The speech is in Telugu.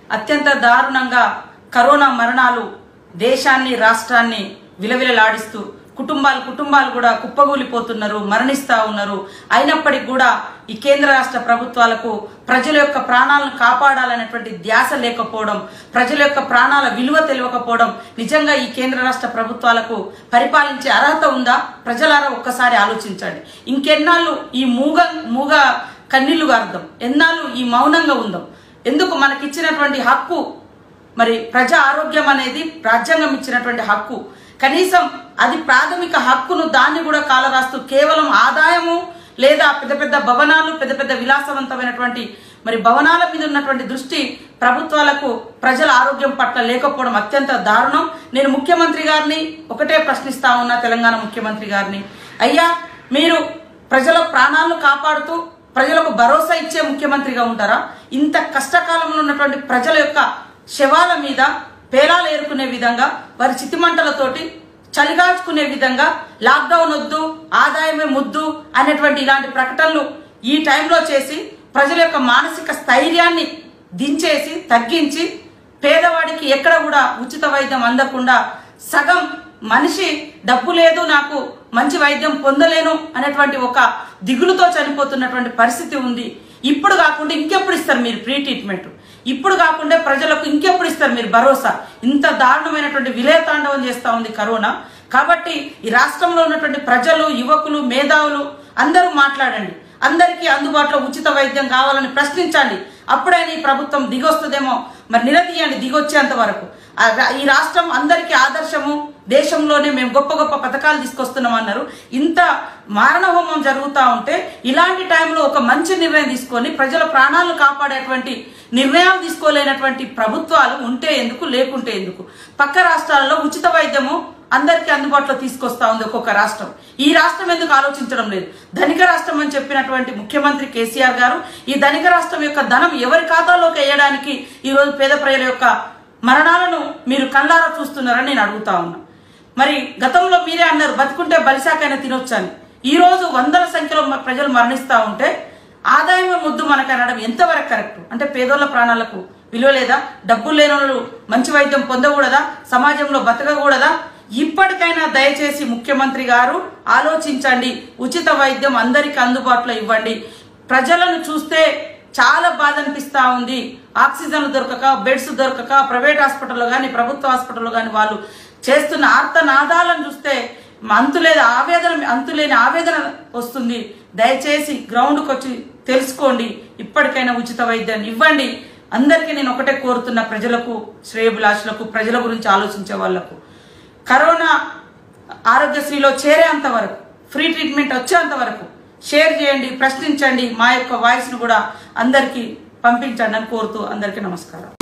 అత్యంత దారుణంగా కరోనా మరణాలు దేశాన్ని రాష్ట్రాన్ని విలవిలలాడిస్తూ కుటుంబాలు కూడా కుప్పగూలిపోతున్నారు, మరణిస్తా ఉన్నారు. అయినప్పటికీ కూడా ఈ కేంద్ర రాష్ట్ర ప్రభుత్వాలకు ప్రజల యొక్క ప్రాణాలను కాపాడాలనేటువంటి ధ్యాస లేకపోవడం, ప్రజల యొక్క ప్రాణాల విలువ తెలియకపోవడం, నిజంగా ఈ కేంద్ర రాష్ట్ర ప్రభుత్వాలకు పరిపాలించే అర్హత ఉందా? ప్రజలారా ఒక్కసారి ఆలోచించండి. ఇంకెన్నాళ్ళు ఈ మూగ కన్నీళ్లు గారుదాం? ఎన్నాళ్ళు ఈ మౌనంగా ఉందాం? ఎందుకు మనకిచ్చినటువంటి హక్కు, మరి ప్రజా ఆరోగ్యం అనేది రాజ్యాంగం ఇచ్చినటువంటి హక్కు, కనీసం అది ప్రాథమిక హక్కును దాన్ని కూడా కాలరాస్తూ కేవలం ఆదాయము లేదా పెద్ద పెద్ద భవనాలు, పెద్ద పెద్ద విలాసవంతమైనటువంటి మరి భవనాల మీద ఉన్నటువంటి దృష్టి ప్రభుత్వాలకు ప్రజల ఆరోగ్యం పట్ల లేకపోవడం అత్యంత దారుణం. నేను ముఖ్యమంత్రి గారిని ఒకటే ప్రశ్నిస్తా ఉన్నా, తెలంగాణ ముఖ్యమంత్రి గారిని, అయ్యా మీరు ప్రజల ప్రాణాలను కాపాడుతూ ప్రజలకు భరోసా ఇచ్చే ముఖ్యమంత్రిగా ఉంటారా? ఇంత కష్టకాలంలో ఉన్నటువంటి ప్రజల యొక్క శవాల మీద పేలాలు ఏరుకునే విధంగా, వారి చితిమంటలతోటి చలిగాచుకునే విధంగా లాక్డౌన్ వద్దు, ఆదాయమే ముద్దు అనేటువంటి ఇలాంటి ప్రకటనలు ఈ టైంలో చేసి ప్రజల యొక్క మానసిక స్థైర్యాన్ని దించేసి తగ్గించి పేదవాడికి ఎక్కడ కూడా ఉచిత వైద్యం అందకుండా సగం మనిషి డబ్బు లేదు, నాకు మంచి వైద్యం పొందలేను అనేటువంటి ఒక దిగులుతో చనిపోతున్నటువంటి పరిస్థితి ఉంది. ఇప్పుడు కాకుండా ఇంకెప్పుడు ఇస్తారు మీరు ఫ్రీ ట్రీట్మెంట్? ఇప్పుడు కాకుండా ప్రజలకు ఇంకెప్పుడు ఇస్తారు మీరు భరోసా? ఇంత దారుణమైనటువంటి విలయతాండవం చేస్తూ ఉంది కరోనా. కాబట్టి ఈ రాష్ట్రంలో ఉన్నటువంటి ప్రజలు, యువకులు, మేధావులు అందరూ మాట్లాడండి. అందరికీ అందుబాటులో ఉచిత వైద్యం కావాలని ప్రశ్నించండి. అప్పుడైనా ఈ ప్రభుత్వం దిగొస్తుందేమో, మరి నిలదీయండి దిగొచ్చేంత వరకు. ఈ రాష్ట్రం అందరికీ ఆదర్శము, దేశంలోనే మేము గొప్ప గొప్ప పథకాలు తీసుకొస్తున్నాం అన్నారు. ఇంత మారణహోమం జరుగుతూ ఉంటే ఇలాంటి టైంలో ఒక మంచి నిర్ణయం తీసుకొని ప్రజల ప్రాణాలను కాపాడేటువంటి నిర్ణయాలు తీసుకోలేనటువంటి ప్రభుత్వాలు ఉంటే ఎందుకు, లేకుంటే ఎందుకు? పక్క రాష్ట్రాలలో ఉచిత వైద్యము అందరికీ అందుబాటులో తీసుకొస్తా ఉంది ఒక్కొక్క రాష్ట్రం. ఈ రాష్ట్రం ఎందుకు ఆలోచించడం లేదు? ధనిక రాష్ట్రం అని చెప్పినటువంటి ముఖ్యమంత్రి కేసీఆర్ గారు ఈ ధనిక రాష్ట్రం యొక్క ధనం ఎవరి ఖాతాలోకి వేయడానికి ఈరోజు పేద ప్రజల యొక్క మరణాలను మీరు కళ్ళారా చూస్తున్నారని నేను అడుగుతా ఉన్నా. మరి గతంలో మీరే అన్నారు బతుకుంటే బలిశాకైనా తినొచ్చని. ఈ రోజు వందల సంఖ్యలో ప్రజలు మరణిస్తూ ఉంటే ఆదాయమే ముద్దు మనకు అనడం ఎంతవరకు కరెక్ట్? అంటే పేదోళ్ళ ప్రాణాలకు విలువ లేదా? డబ్బులు లేని వాళ్ళు మంచి వైద్యం పొందకూడదా? సమాజంలో బతకకూడదా? ఇప్పటికైనా దయచేసి ముఖ్యమంత్రి గారు ఆలోచించండి. ఉచిత వైద్యం అందరికీ అందుబాటులో ఇవ్వండి. ప్రజలను చూస్తే చాలా బాధ అనిపిస్తూ ఉంది. ఆక్సిజన్లు దొరకక, బెడ్స్ దొరకక, ప్రైవేట్ హాస్పిటల్లో కానీ ప్రభుత్వ హాస్పిటల్లో కానీ వాళ్ళు చేస్తున్న ఆర్తనాదాలను చూస్తే అంతులేని ఆవేదన వస్తుంది. దయచేసి గ్రౌండ్కి వచ్చి తెలుసుకోండి. ఇప్పటికైనా ఉచిత వైద్యాన్ని ఇవ్వండి. అందరికీ నేను ఒకటే కోరుతున్న, ప్రజలకు, శ్రేయోభిలాషులకు, ప్రజల గురించి ఆలోచించే వాళ్లకు, కరోనా ఆరోగ్యశ్రీలో చేరేంత వరకు, ఫ్రీ ట్రీట్మెంట్ వచ్చేంత వరకు షేర్ చేయండి, ప్రశ్నించండి. మా యొక్క వాయిస్ను కూడా అందరికీ పంపించండి అని కోరుతూ అందరికీ నమస్కారం.